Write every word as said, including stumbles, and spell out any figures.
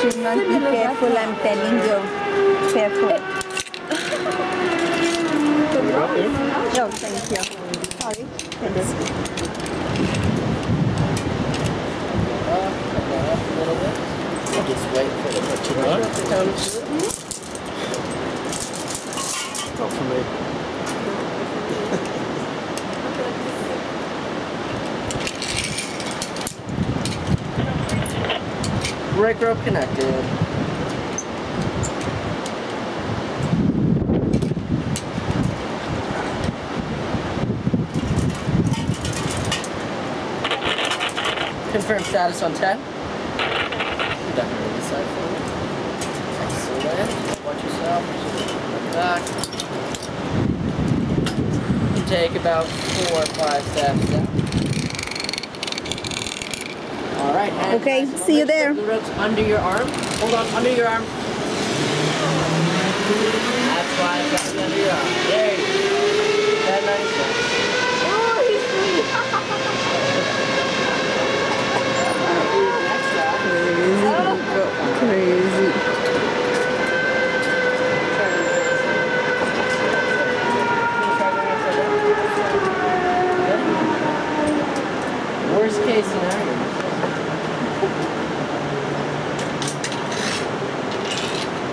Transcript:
Shimran, be careful, I'm telling you. Careful. No, thank you. Sorry. Just wait for the picture to come through. Not for me. Brake rope connected. Confirm status on ten. Definitely decide for you. Excellent. Watch yourself. Look back. You take about four or five steps down. Alright, okay, see you there. The ropes under your arm. Hold on, under your arm. That's why it's got to be under your arm. There you go. That nice one. Oh, he's free. Crazy. Worst case scenario.